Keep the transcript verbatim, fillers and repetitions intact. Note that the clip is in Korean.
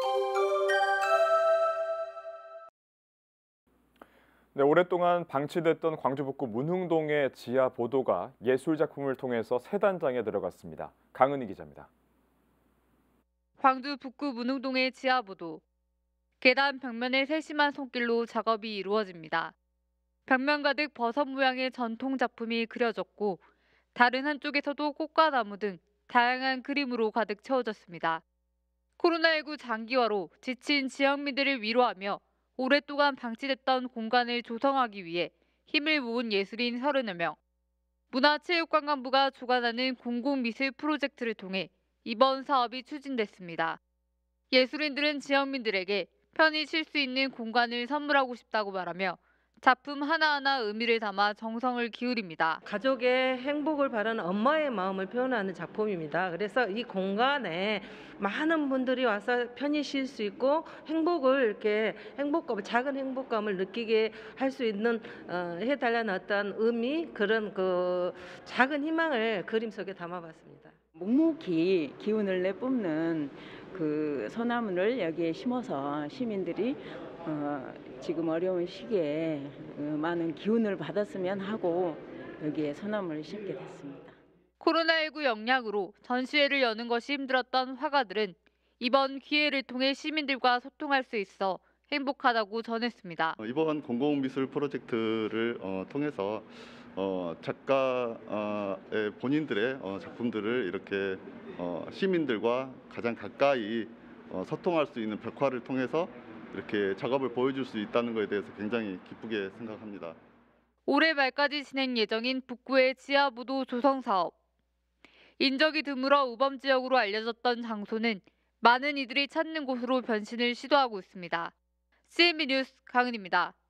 네, 오랫동안 방치됐던 광주 북구 문흥동의 지하 보도가 예술 작품을 통해서 새 단장에 들어갔습니다. 강은희 기자입니다. 광주 북구 문흥동의 지하보도. 계단 벽면에 세심한 손길로 작업이 이루어집니다. 벽면 가득 버섯 모양의 전통 작품이 그려졌고 다른 한쪽에서도 꽃과 나무 등 다양한 그림으로 가득 채워졌습니다. 코로나십구 장기화로 지친 지역민들을 위로하며 오랫동안 방치됐던 공간을 조성하기 위해 힘을 모은 예술인 서른여 명, 문화체육관광부가 주관하는 공공미술 프로젝트를 통해 이번 사업이 추진됐습니다. 예술인들은 지역민들에게 편히 쉴 수 있는 공간을 선물하고 싶다고 말하며 작품 하나하나 의미를 담아 정성을 기울입니다. 가족의 행복을 바라는 엄마의 마음을 표현하는 작품입니다. 그래서 이 공간에 많은 분들이 와서 편히 쉴 수 있고 행복을 이렇게 행복감, 작은 행복감을 느끼게 할 수 있는 어, 해달라는 어떤 의미, 그런 그 작은 희망을 그림 속에 담아봤습니다. 묵묵히 기운을 내뿜는 그 소나무를 여기에 심어서 시민들이 어, 지금 어려운 시기에 어, 많은 기운을 받았으면 하고 여기에 소나무를 심게 됐습니다. 코로나십구 영향으로 전시회를 여는 것이 힘들었던 화가들은 이번 기회를 통해 시민들과 소통할 수 있어 행복하다고 전했습니다. 어, 이번 공공미술 프로젝트를 어, 통해서 어, 작가의 본인들의 어, 작품들을 이렇게 어, 시민들과 가장 가까이 어, 소통할 수 있는 벽화를 통해서 이렇게 작업을 보여줄 수 있다는 것에 대해서 굉장히 기쁘게 생각합니다. 올해 말까지 진행 예정인 북구의 지하보도 조성 사업. 인적이 드물어 우범 지역으로 알려졌던 장소는 많은 이들이 찾는 곳으로 변신을 시도하고 있습니다. 씨엔비 뉴스 강은입니다.